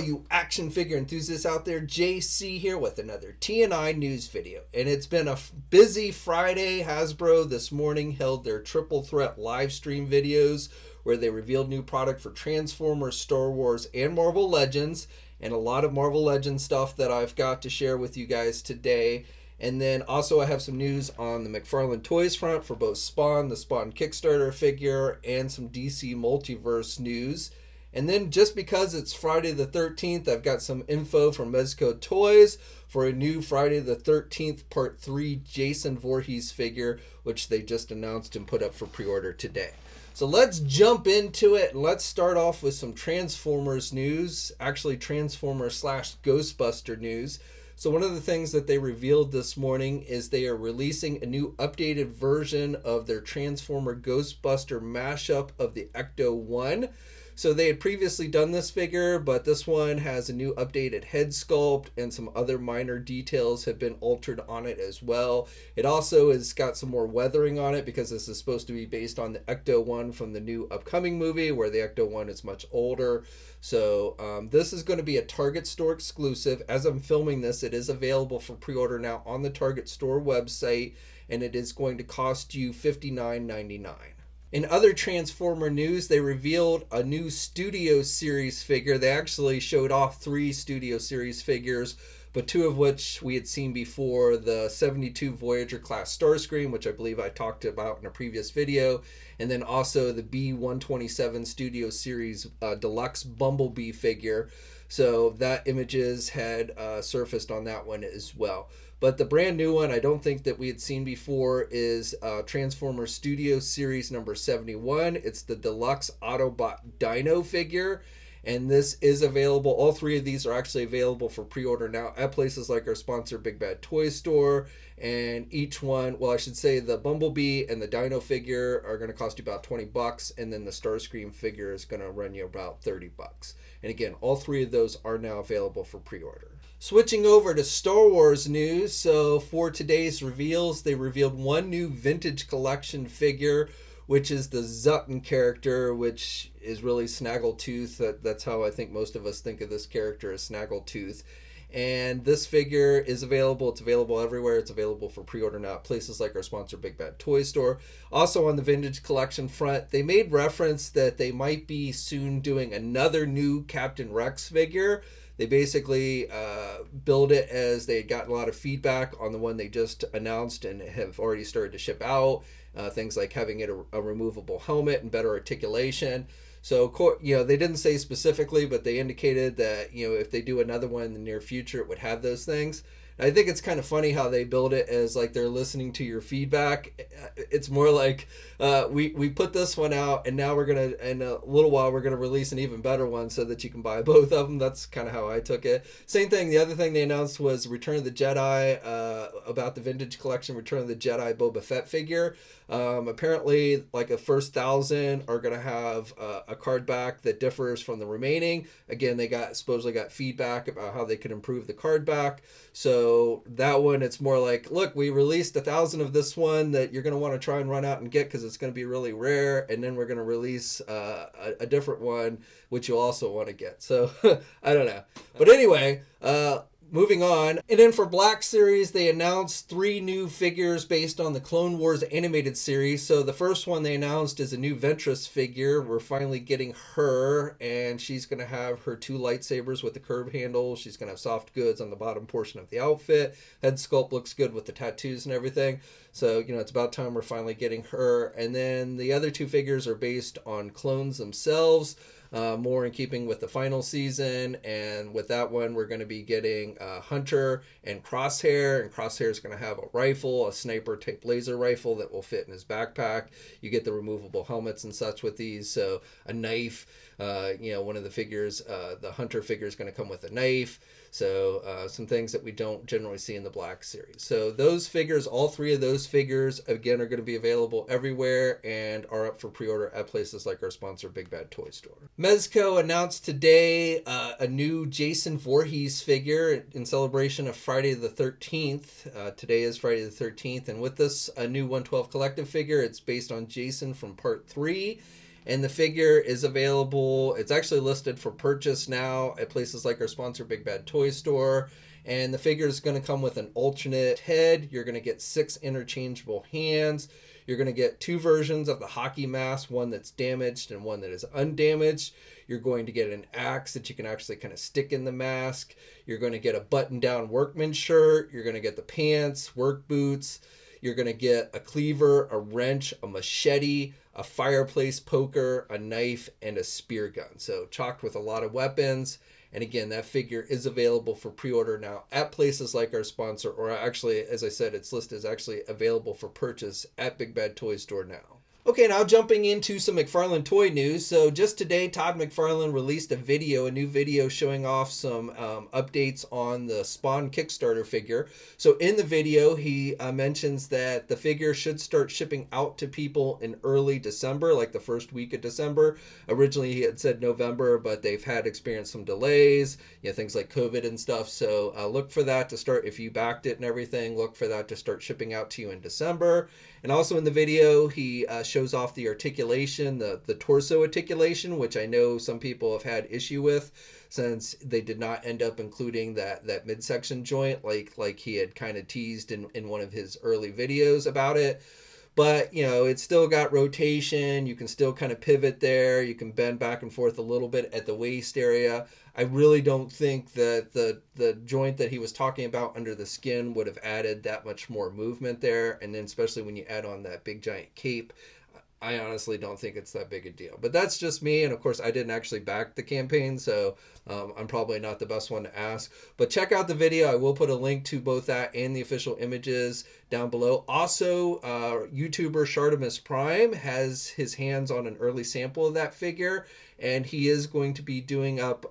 you action figure enthusiasts out there. JC here with another TNI news video. And it's been a busy Friday. Hasbro this morning held their Triple Threat live stream videos where they revealed new product for Transformers, Star Wars, and Marvel Legends. And a lot of Marvel Legends stuff that I've got to share with you guys today. And then also I have some news on the McFarlane Toys front for both Spawn, the Spawn Kickstarter figure, and some DC Multiverse news. And then just because it's Friday the 13th, I've got some info from Mezco Toys for a new Friday the 13th Part 3 Jason Voorhees figure, which they just announced and put up for pre-order today. So let's jump into it, and let's start off with some Transformers news, actually Transformers/Ghostbuster news. So one of the things that they revealed this morning is they are releasing a new updated version of their Transformer Ghostbuster mashup of the Ecto-1. So they had previously done this figure, but this one has a new updated head sculpt and some other minor details have been altered on it as well. It also has got some more weathering on it because this is supposed to be based on the Ecto-1 from the new upcoming movie where the Ecto-1 is much older. So this is going to be a Target store exclusive. As I'm filming this, it is available for pre-order now on the Target store website, and it is going to cost you $59.99. In other Transformer news, they revealed a new Studio Series figure. They actually showed off 3 Studio Series figures, but 2 of which we had seen before. The 72 Voyager class Starscream, which I believe I talked about in a previous video, and then also the B-127 Studio Series Deluxe Bumblebee figure. So that images had surfaced on that one as well. But the brand new one I don't think that we had seen before is Transformers Studio Series number 71. It's the Deluxe Autobot Dino figure. And this is available. All 3 of these are actually available for pre-order now at places like our sponsor, Big Bad Toy Store. And each one, well, I should say the Bumblebee and the Dino figure are going to cost you about 20 bucks. And then the Starscream figure is going to run you about 30 bucks. And again, all 3 of those are now available for pre-order. Switching over to Star Wars news. So for today's reveals, they revealed one new vintage collection figure, which is the Zutton character, which is really Snaggletooth. That's how I think most of us think of this character, as Snaggletooth. And this figure is available. It's available everywhere. It's available for pre-order now at places like our sponsor, Big Bad Toy Store. Also on the vintage collection front, they made reference that they might be soon doing another new Captain Rex figure. They basically build it as they had gotten a lot of feedback on the one they just announced and have already started to ship out. Things like having it a removable helmet and better articulation. So, you know, they didn't say specifically, but they indicated that, you know, if they do another one in the near future, it would have those things. I think it's kind of funny how they build it as like they're listening to your feedback. It's more like we put this one out and now we're going to, in a little while, we're going to release an even better one so that you can buy both of them. That's kind of how I took it. Same thing. The other thing they announced was Return of the Jedi, about the vintage collection Return of the Jedi Boba Fett figure. Apparently, like the first 1,000 are going to have a card back that differs from the remaining. Again, they supposedly got feedback about how they could improve the card back. So that one, it's more like, look, we released 1,000 of this one that you're going to want to try and run out and get because it's going to be really rare. And then we're going to release a different one, which you'll also want to get. So I don't know. But anyway, moving on. And then for Black Series, they announced 3 new figures based on the Clone Wars animated series. So the first one they announced is a new Ventress figure. We're finally getting her, and she's going to have her 2 lightsabers with the curb handle. She's going to have soft goods on the bottom portion of the outfit. Head sculpt looks good with the tattoos and everything. So, you know, it's about time we're finally getting her. And then the other 2 figures are based on clones themselves. More in keeping with the final season, and with that one we're going to be getting Hunter and Crosshair, and Crosshair is going to have a rifle, a sniper type laser rifle that will fit in his backpack. You get the removable helmets and such with these, so a knife, you know, one of the figures, the Hunter figure is going to come with a knife. So some things that we don't generally see in the Black Series. So those figures, all 3 of those figures, again, are going to be available everywhere and are up for pre-order at places like our sponsor, Big Bad Toy Store. Mezco announced today a new Jason Voorhees figure in celebration of Friday the 13th. Today is Friday the 13th, and with this, a new 112 Collective figure. It's based on Jason from Part 3. And the figure is available. It's actually listed for purchase now at places like our sponsor, Big Bad Toy Store. And the figure is going to come with an alternate head. You're going to get 6 interchangeable hands. You're going to get 2 versions of the hockey mask, one that's damaged and one that is undamaged. You're going to get an axe that you can actually kind of stick in the mask. You're going to get a button-down workman shirt. You're going to get the pants, work boots. You're going to get a cleaver, a wrench, a machete, a fireplace poker, a knife, and a spear gun. So chocked with a lot of weapons. And again, that figure is available for pre-order now at places like our sponsor, or actually, as I said, its list is actually available for purchase at Big Bad Toy Store now. Okay, now jumping into some McFarlane toy news. So just today, Todd McFarlane released a new video showing off some updates on the Spawn Kickstarter figure. So in the video, he mentions that the figure should start shipping out to people in early December, like the first week of December. Originally, he had said November, but they've had experienced some delays, things like COVID and stuff. So look for that to start, if you backed it and everything, look for that to start shipping out to you in December. And also in the video, he shows off the articulation, the torso articulation, which I know some people have had issue with since they did not end up including that midsection joint like he had kind of teased in one of his early videos about it. But, it's still got rotation. You can still kind of pivot there. You can bend back and forth a little bit at the waist area. I really don't think that the joint that he was talking about under the skin would have added that much more movement there. And then especially when you add on that big giant cape, I honestly don't think it's that big a deal. But that's just me. And of course, I didn't actually back the campaign, so I'm probably not the best one to ask. But check out the video. I will put a link to both that and the official images down below. Also, YouTuber Shartimus Prime has his hands on an early sample of that figure. And he is going to be doing up,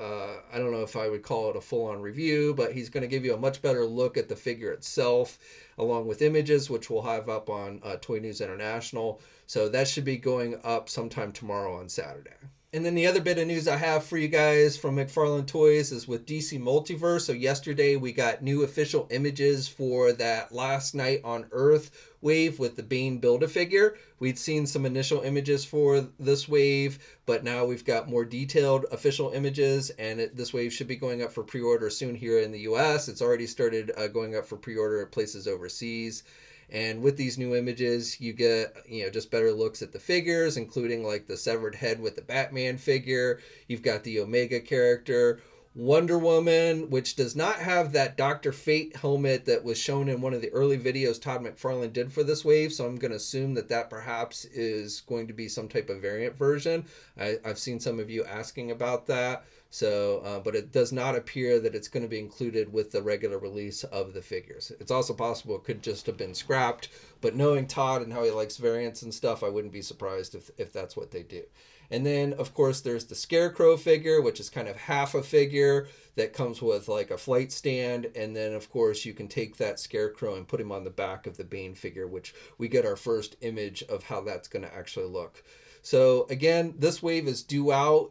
I don't know if I would call it a full-on review, but he's going to give you a much better look at the figure itself, along with images, which we'll have up on Toy News International. So that should be going up sometime tomorrow on Saturday. And then the other bit of news I have for you guys from McFarlane Toys is with DC Multiverse. So yesterday we got new official images for that Last Night on Earth wave with the Bane Build-A-Figure. We'd seen some initial images for this wave, but now we've got more detailed official images, and this wave should be going up for pre-order soon here in the US. It's already started going up for pre-order at places overseas. And with these new images, you get, just better looks at the figures, including like the severed head with the Batman figure. You've got the Omega character, Wonder Woman, which does not have that Dr. Fate helmet that was shown in one of the early videos Todd McFarlane did for this wave. So I'm going to assume that perhaps is going to be some type of variant version. I've seen some of you asking about that. So, but it does not appear that it's going to be included with the regular release of the figures. It's also possible it could just have been scrapped, but knowing Todd and how he likes variants and stuff, I wouldn't be surprised if that's what they do. And then, of course, there's the Scarecrow figure, which is kind of half a figure that comes with like a flight stand. And then, of course, you can take that Scarecrow and put him on the back of the Bane figure, which we get our first image of how that's going to actually look. So again, this wave is due out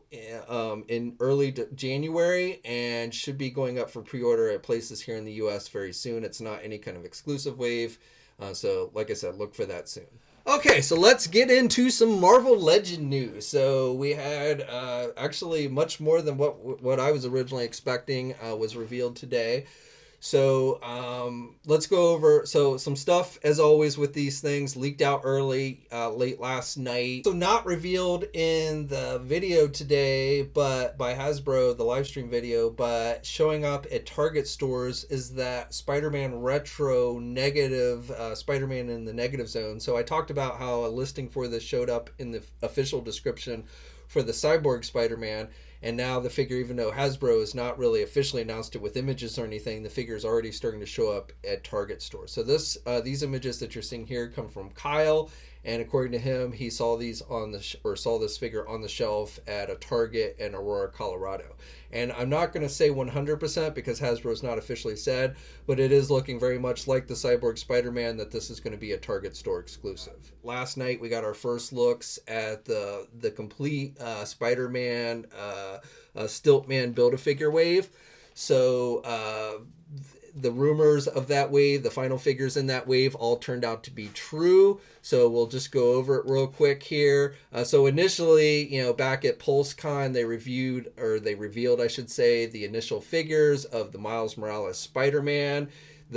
in early January and should be going up for pre-order at places here in the US very soon. It's not any kind of exclusive wave. So like I said, look for that soon. Okay, so let's get into some Marvel Legend news. So we had actually much more than what I was originally expecting was revealed today. So let's go over some stuff, as always with these things, leaked out early, late last night. So not revealed in the video today, but by Hasbro, the live stream video, but showing up at Target stores is that Spider-Man Retro negative, Spider-Man in the Negative Zone. So I talked about how a listing for this showed up in the official description for the Cyborg Spider-Man. And now the figure, even though Hasbro has not really officially announced it with images or anything, the figure is already starting to show up at Target stores. So these images that you're seeing here come from Kyle, and according to him, he saw these saw this figure on the shelf at a Target in Aurora, Colorado. And I'm not going to say 100% because Hasbro's not officially said, but it is looking very much like the Cyborg Spider-Man that this is going to be a Target store exclusive. Last night we got our first looks at the complete Spider-Man Stiltman Build-A-Figure wave. So the rumors of that wave, the final figures in that wave, all turned out to be true. So we'll just go over it real quick here. So initially, you know, back at PulseCon, they revealed, I should say, the initial figures of the Miles Morales Spider-Man,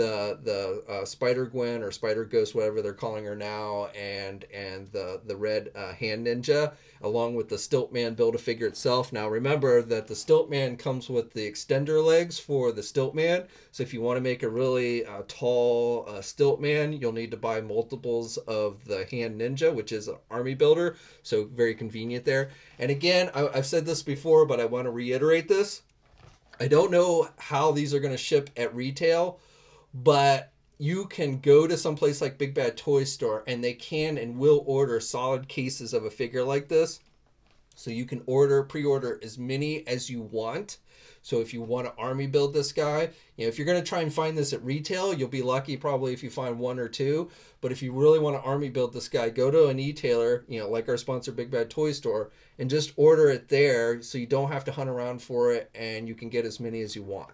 the Spider-Gwen or Spider-Ghost, whatever they're calling her now, and the red hand ninja, along with the Stiltman Build-A-Figure itself. Now remember that the Stiltman comes with the extender legs for the Stiltman, so if you want to make a really tall Stiltman, you'll need to buy multiples of the hand ninja, which is an army builder, so very convenient there. And again, I've said this before, but I want to reiterate this. I don't know how these are going to ship at retail, but you can go to some place like Big Bad Toy Store and they can and will order solid cases of a figure like this. So you can pre-order as many as you want. So if you want to army build this guy, you know, if you're going to try and find this at retail, you'll be lucky probably if you find one or two. But if you really want to army build this guy, go to an e-tailer, you know, like our sponsor Big Bad Toy Store, and just order it there so you don't have to hunt around for it and you can get as many as you want.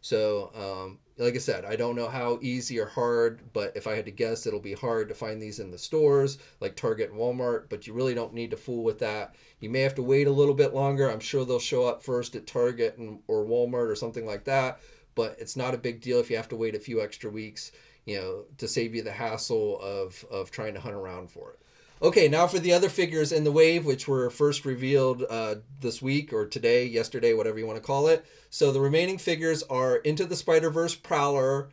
So, like I said, I don't know how easy or hard, but if I had to guess, it'll be hard to find these in the stores like Target and Walmart, but you really don't need to fool with that. You may have to wait a little bit longer. I'm sure they'll show up first at Target or Walmart or something like that, but it's not a big deal if you have to wait a few extra weeks, you know, to save you the hassle of trying to hunt around for it. Okay, now for the other figures in the wave, which were first revealed this week or today, yesterday, whatever you want to call it. So the remaining figures are Into the Spider-Verse Prowler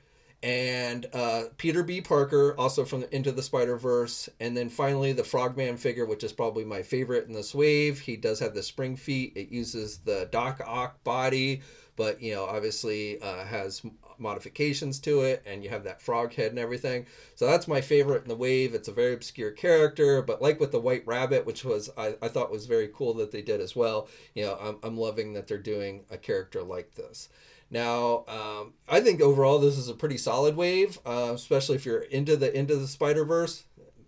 and Peter B. Parker, also from Into the Spider-Verse. And then finally the Frogman figure, which is probably my favorite in this wave. He does have the spring feet. It uses the Doc Ock body, but, you know, obviously has modifications to it, and you have that frog head and everything. So that's my favorite in the wave. It's a very obscure character, but like with the White Rabbit, which was I thought was very cool that they did as well, you know, I'm loving that they're doing a character like this. Now, I think overall this is a pretty solid wave, especially if you're into the Spider-Verse.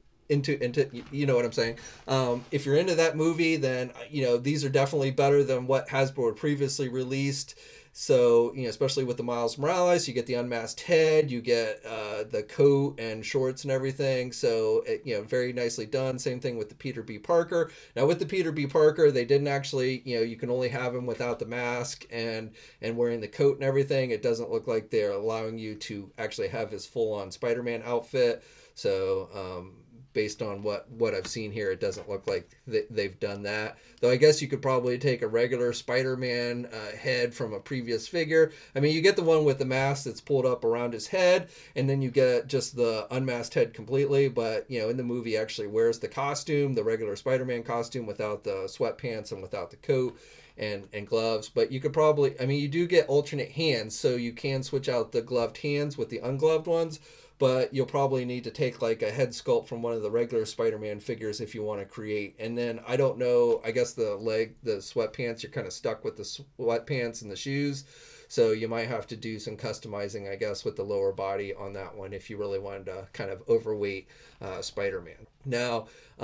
Into you know what I'm saying. If you're into that movie, then, you know, these are definitely better than what Hasbro had previously released. So, you know, especially with the Miles Morales, you get the unmasked head, you get the coat and shorts and everything. So, you know, very nicely done. Same thing with the Peter B. Parker. Now, with the Peter B. Parker, they didn't actually, you know, you can only have him without the mask and wearing the coat and everything. It doesn't look like they're allowing you to actually have his full-on Spider-Man outfit. So, based on what I've seen here, it doesn't look like they've done that. Though I guess you could probably take a regular Spider-Man head from a previous figure. I mean, you get the one with the mask that's pulled up around his head, and then you get just the unmasked head completely. But, you know, in the movie, actually wears the costume, the regular Spider-Man costume, without the sweatpants and without the coat and gloves. But you could probably, I mean, you do get alternate hands, so you can switch out the gloved hands with the ungloved ones. But you'll probably need to take like a head sculpt from one of the regular Spider-Man figures if you want to create. And then, I don't know, I guess the sweatpants, you're kind of stuck with the sweatpants and the shoes. So you might have to do some customizing, I guess, with the lower body on that one if you really wanted to kind of overweight Spider-Man. Now,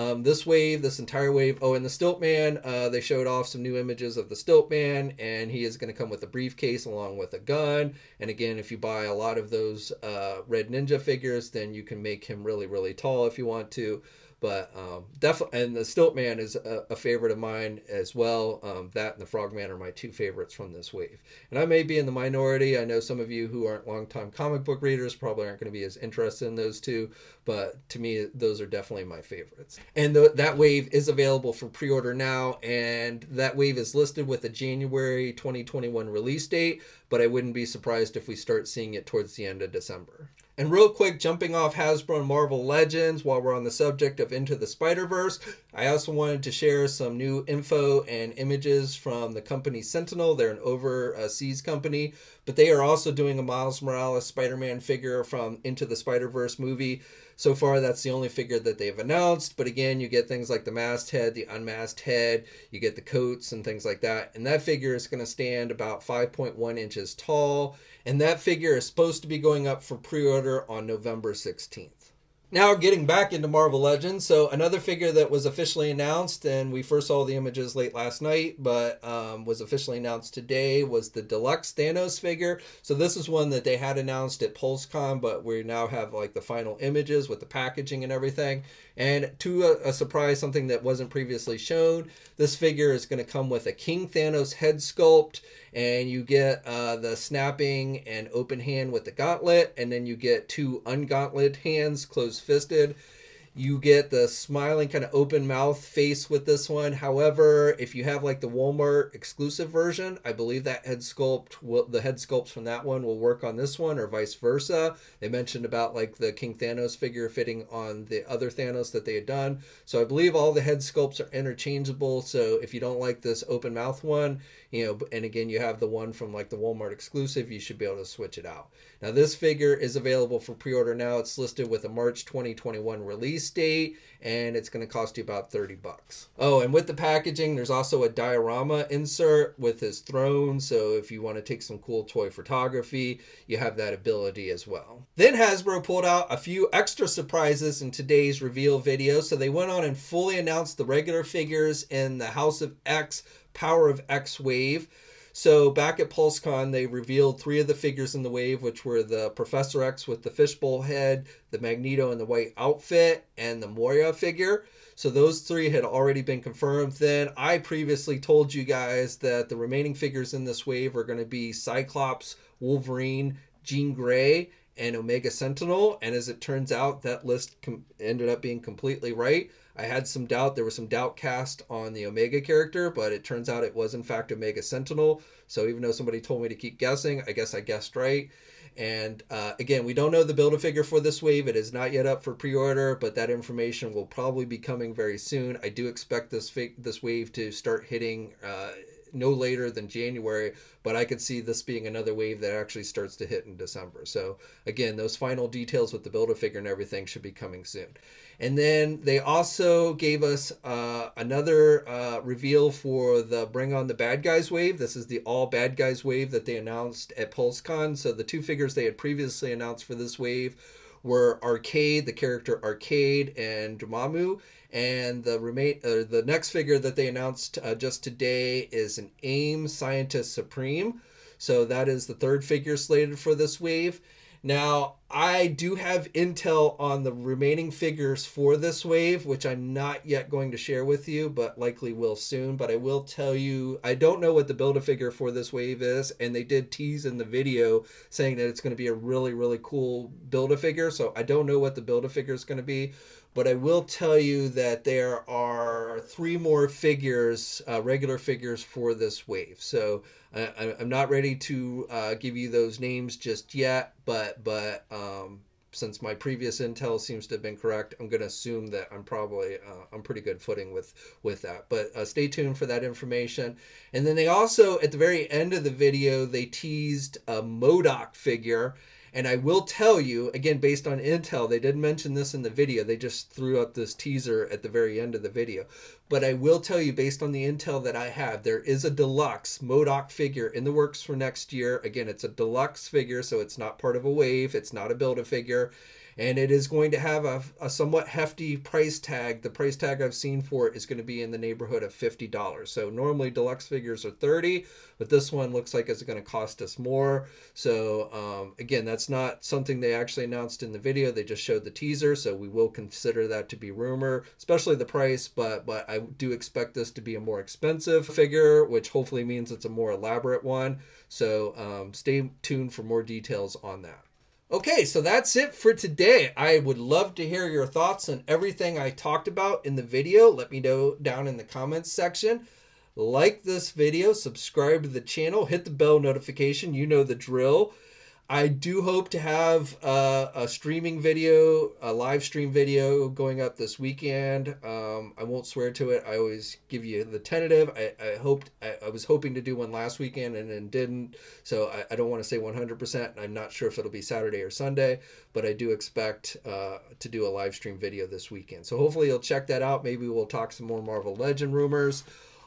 this entire wave, and the Stiltman, they showed off some new images of the Stiltman, and he is going to come with a briefcase along with a gun. And again, if you buy a lot of those Red Ninja figures, then you can make him really, really tall if you want to. But definitely, and the Stiltman is a favorite of mine as well. That and the Frogman are my two favorites from this wave. And I may be in the minority. I know some of you who aren't longtime comic book readers probably aren't going to be as interested in those two, but to me, those are definitely my favorites. And that wave is available for pre-order now, and that wave is listed with a January 2021 release date, but I wouldn't be surprised if we start seeing it towards the end of December. And real quick, jumping off Hasbro and Marvel Legends, while we're on the subject of Into the Spider-Verse, I also wanted to share some new info and images from the company Sentinel. They're an overseas company, but they are also doing a Miles Morales Spider-Man figure from Into the Spider-Verse movie. So far, that's the only figure that they've announced. But again, you get things like the masked head, the unmasked head, you get the coats and things like that. And that figure is going to stand about 5.1 inches tall. And that figure is supposed to be going up for pre-order on November 16th. Now getting back into Marvel Legends, so another figure that was officially announced, and we first saw the images late last night, but was officially announced today, was the Deluxe Thanos figure. So this is one that they had announced at PulseCon, but we now have like the final images with the packaging and everything. And to a surprise, something that wasn't previously shown, this figure is going to come with a King Thanos head sculpt, and you get the snapping and open hand with the gauntlet, and then you get two ungauntlet hands, closed-fisted. You get the smiling kind of open mouth face with this one. However, if you have like the Walmart exclusive version, I believe that head sculpt, the head sculpts from that one will work on this one, or vice versa. They mentioned about like the King Thanos figure fitting on the other Thanos that they had done. So I believe all the head sculpts are interchangeable. So if you don't like this open mouth one, you know, and again, you have the one from like the Walmart exclusive, you should be able to switch it out. Now this figure is available for pre-order now. It's listed with a March 2021 release date, and it's going to cost you about $30. Oh, and with the packaging, there's also a diorama insert with his throne. So if you want to take some cool toy photography, you have that ability as well. Then Hasbro pulled out a few extra surprises in today's reveal video. So they went on and fully announced the regular figures in the House of X Power of X wave. So back at PulseCon, they revealed 3 of the figures in the wave, which were the Professor X with the fishbowl head, the Magneto in the white outfit, and the Moira figure. So those 3 had already been confirmed. Then I previously told you guys that the remaining figures in this wave are going to be Cyclops, Wolverine, Jean Grey, and Omega Sentinel. And as it turns out, that list ended up being completely right. I had some doubt. There was some doubt cast on the Omega character, but it turns out it was in fact Omega Sentinel. So even though somebody told me to keep guessing, I guess I guessed right. And again, we don't know the Build-A-Figure for this wave. It is not yet up for pre-order, but that information will probably be coming very soon. I do expect this wave to start hitting no later than January, but I could see this being another wave that actually starts to hit in December. So again, those final details with the Build-A-Figure and everything should be coming soon. And then they also gave us another reveal for the Bring On the Bad Guys wave. This is the all bad guys wave that they announced at PulseCon. So the 2 figures they had previously announced for this wave were Arcade, the character Arcade, and Dormammu. And the next figure that they announced just today is an AIM Scientist Supreme. So that is the 3rd figure slated for this wave. Now, I do have intel on the remaining figures for this wave, which I'm not yet going to share with you, but likely will soon. But I will tell you, I don't know what the Build-A-Figure for this wave is, and they did tease in the video saying that it's going to be a really, really cool Build-A-Figure. So I don't know what the Build-A-Figure is going to be, but I will tell you that there are 3 more figures, regular figures for this wave. So I'm not ready to give you those names just yet, but since my previous intel seems to have been correct, I'm going to assume that I'm probably on pretty good footing with that. But stay tuned for that information. And then they also, at the very end of the video, they teased a MODOK figure. And I will tell you, again, based on intel, they didn't mention this in the video. They just threw up this teaser at the very end of the video. But I will tell you, based on the intel that I have, there is a deluxe MODOK figure in the works for next year. Again, it's a deluxe figure, so it's not part of a wave. It's not a Build-A-Figure. And it is going to have a somewhat hefty price tag. The price tag I've seen for it is going to be in the neighborhood of $50. So normally deluxe figures are $30, but this one looks like it's going to cost us more. So again, that's not something they actually announced in the video. They just showed the teaser, so we will consider that to be rumor, especially the price. But I do expect this to be a more expensive figure, which hopefully means it's a more elaborate one. So stay tuned for more details on that. Okay, so that's it for today. I would love to hear your thoughts on everything I talked about in the video. Let me know down in the comments section. Like this video, subscribe to the channel, hit the bell notification. You know the drill. I do hope to have a streaming video, a live stream video going up this weekend. I won't swear to it. I always give you the tentative. I was hoping to do one last weekend and then didn't. So I don't want to say 100%. I'm not sure if it'll be Saturday or Sunday, but I do expect to do a live stream video this weekend. So hopefully you'll check that out. Maybe we'll talk some more Marvel Legend rumors.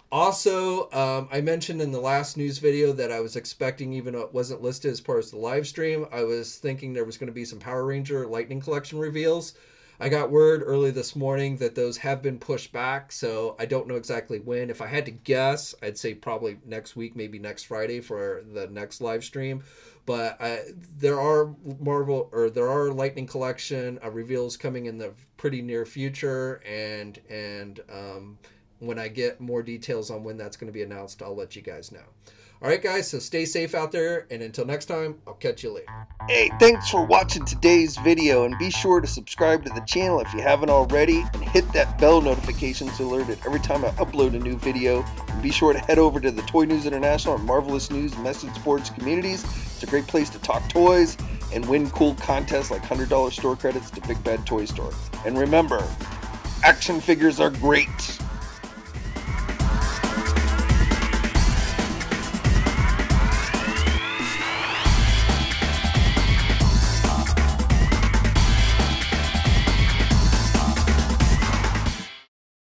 Also, I mentioned in the last news video that I was expecting, even though it wasn't listed as part of the live stream, I was thinking there was going to be some Power Ranger Lightning Collection reveals. I got word early this morning that those have been pushed back, so I don't know exactly when. If I had to guess, I'd say probably next week, maybe next Friday for the next live stream. But there are Lightning Collection reveals coming in the pretty near future, and when I get more details on when that's going to be announced, I'll let you guys know. All right, guys, so stay safe out there, and until next time, I'll catch you later. Hey, thanks for watching today's video, and be sure to subscribe to the channel if you haven't already, and hit that bell notification so alerted every time I upload a new video. And be sure to head over to the Toy News International and Marvelous News Message Boards communities. It's a great place to talk toys and win cool contests like $100 store credits to Big Bad Toy Store. And remember, action figures are great.